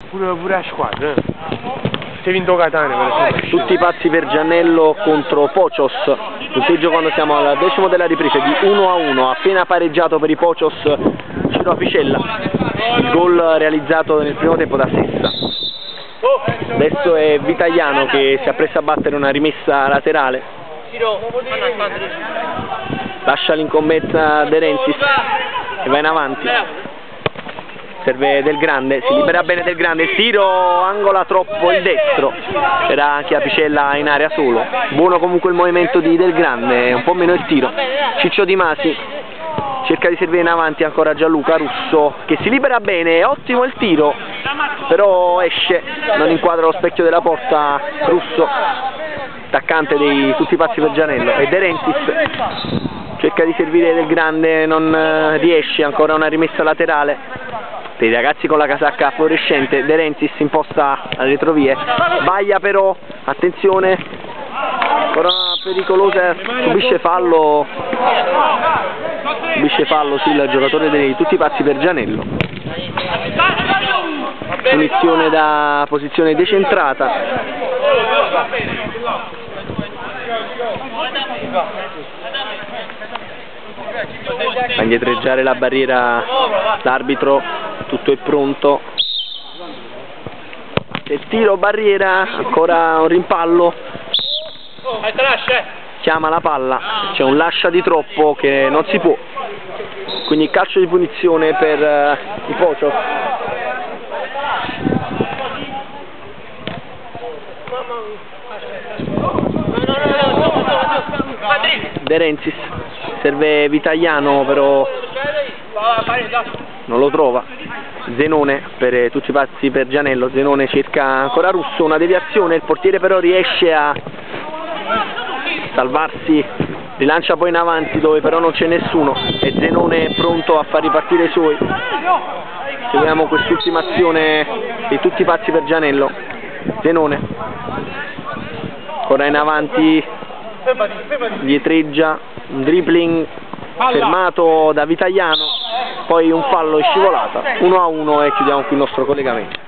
pure a squadra. Si è vinto Catania per esempio. Tutti pazzi per Giannello contro Pocios. Punteggio quando siamo al 10° della ripresa di 1-1, appena pareggiato per i Pocios Ciro Apicella. Il gol realizzato nel primo tempo da Sessa. Adesso è Vitagliano che si appresta a battere una rimessa laterale. Lascia l'incombenza De Renzis e va in avanti. Serve Del Grande, si libera bene Del Grande, il tiro angola troppo il destro, era anche Apicella in area solo. Buono comunque il movimento di Del Grande, un po' meno il tiro. Ciccio Di Masi cerca di servire in avanti ancora Gianluca Russo che si libera bene, ottimo il tiro, però esce, non inquadra lo specchio della porta Russo, attaccante dei tutti pazzi per Giannello. E De Renzis cerca di servire Del Grande, non riesce, ancora una rimessa laterale dei ragazzi con la casacca fluorescente. De Renzis imposta alle retrovie, sbaglia però, attenzione, ancora pericolosa, subisce fallo sì, il giocatore dei tutti pazzi per Giannello. Punizione da posizione decentrata. Fa indietreggiare la barriera l'arbitro, tutto è pronto. Il tiro barriera, ancora un rimpallo. Chiama la palla, c'è un lascia di troppo che non si può. Quindi calcio di punizione per i Pocios. De Renzis, serve Vitagliano però non lo trova. Zenone per tutti i pazzi per Giannello, Zenone cerca ancora Russo, una deviazione, il portiere però riesce a salvarsi, rilancia poi in avanti dove però non c'è nessuno e Zenone è pronto a far ripartire i suoi. Seguiamo quest'ultima azione di tutti i pazzi per Giannello. Zenone ancora in avanti, dietreggia, un dribbling fermato da Vitagliano, poi un fallo e scivolata. 1-1 e chiudiamo qui il nostro collegamento.